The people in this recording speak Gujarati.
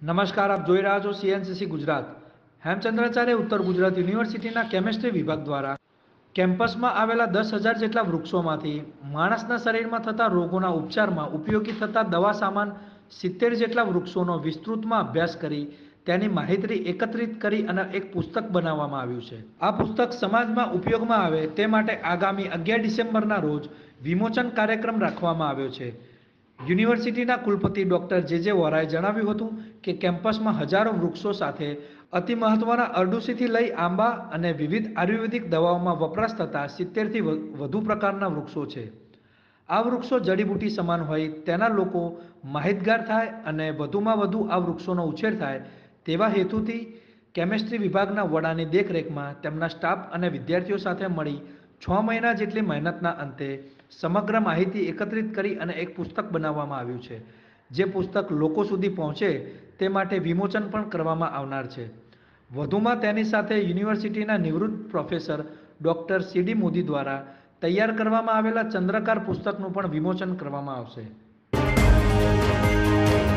નમસ્કાર, આપ જોઈ રહ્યા છો સીએનસીસી ગુજરાત। હેમચંદ્રાચાર્ય ઉત્તર ગુજરાત યુનિવર્સિટીના કેમિસ્ટ્રી વિભાગ દ્વારા કેમ્પસમાં આવેલા 10,000 જેટલા વૃક્ષોમાંથી માણસના શરીરમાં થતા રોગોના ઉપચારમાં ઉપયોગી થતા દવા સામાન 70 જેટલા વૃક્ષોનો વિસ્તૃતમાં અભ્યાસ કરી તેની માહિતી એકત્રિત કરી અને એક પુસ્તક બનાવવામાં આવ્યું છે। આ પુસ્તક સમાજમાં ઉપયોગમાં આવે તે માટે આગામી 11 ડિસેમ્બરના રોજ વિમોચન કાર્યક્રમ રાખવામાં આવ્યો છે। યુનિવર્સિટીના કુલપતિ ડૉક્ટર જે વોરાએ જણાવ્યું હતું કે કેમ્પસમાં હજારો વૃક્ષો સાથે અતિ મહત્વના અરડુસીથી લઈ આંબા અને વિવિધ આયુર્વેદિક દવાઓમાં વપરાશ થતા 70થી વધુ પ્રકારના વૃક્ષો છે। આ વૃક્ષો જડીબુટી સમાન હોય તેના લોકો માહિતગાર થાય અને વધુમાં વધુ આ વૃક્ષોનો ઉછેર થાય તેવા હેતુથી કેમિસ્ટ્રી વિભાગના વડાની દેખરેખમાં તેમના સ્ટાફ અને વિદ્યાર્થીઓ સાથે મળી 6 મહિના જેટલી મહેનતના અંતે સમગ્ર માહિતી એકત્રિત કરી અને એક પુસ્તક બનાવવામાં આવ્યું છે, જે પુસ્તક લોકો સુધી પહોંચે તે માટે વિમોચન પણ કરવામાં આવનાર છે। વધુમાં તેની સાથે યુનિવર્સિટીના નિવૃત્ત પ્રોફેસર ડૉક્ટર સીડી મોદી દ્વારા તૈયાર કરવામાં આવેલા ચંદ્રકાર પુસ્તકનું પણ વિમોચન કરવામાં આવશે।